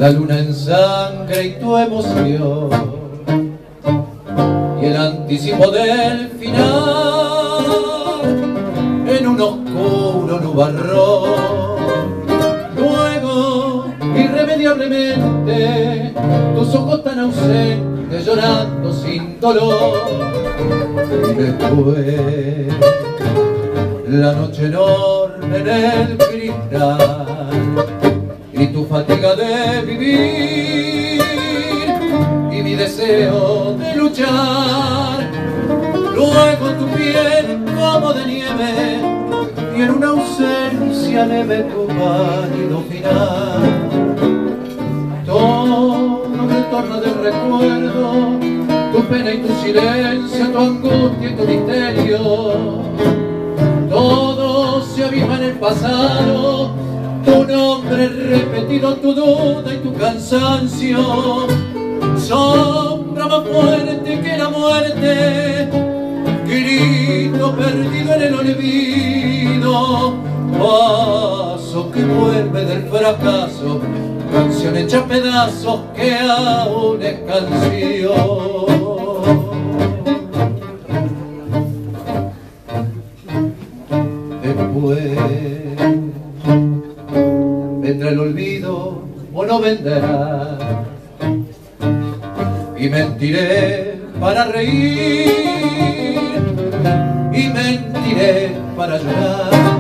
la luna en sangre y tu emoción, y el anticipo del final en un oscuro nubarrón. Luego, irremediablemente, tus ojos tan ausentes llorando sin dolor, y después la noche enorme en el cristal y tu fatiga de vivir y mi deseo de luchar. Luego tu piel como de nieve y en una ausencia leve tu pálido final. Todo retorno del recuerdo, tu pena y tu silencio, tu angustia y tu misterio. Todo se abisma en el pasado, tu nombre repetido, tu duda y tu cansancio. Sombra más fuerte que la muerte, grito perdido en el olvido. Paso que vuelve del fracaso, canción hecha a pedazos que aún es canción. Después vendrá el olvido o no vendrá, y mentiré para reír y mentiré para llorar.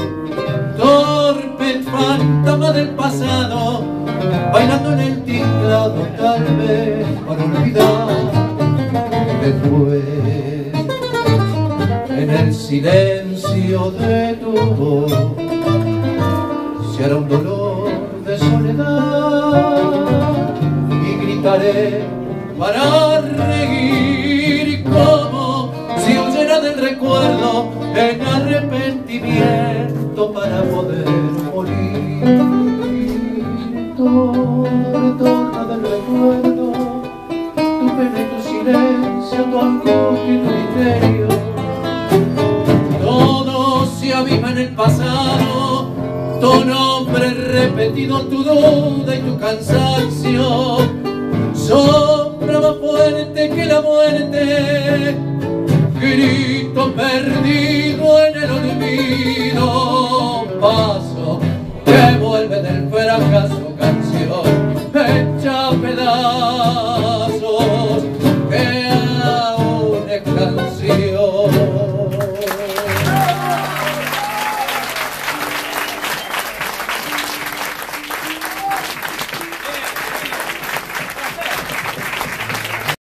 Torpe fantasma del pasado, bailando en el tinglado tal vez para olvidar. Después en el silencio de tu voz se hará un dolor de soledad y gritaré para reír, como si huyera del recuerdo en arrepentimiento para poder morir. Todo retorno del recuerdo, tu pena y tu silencio, tu angustia y tu misterio. Todo se abisma en el pasado, tu nombre repetido, tu duda y tu cansancio. Sombra más fuerte que la muerte, grito perdido en el olvido. Paso que vuelve del fracaso, canción hecha a pedazos que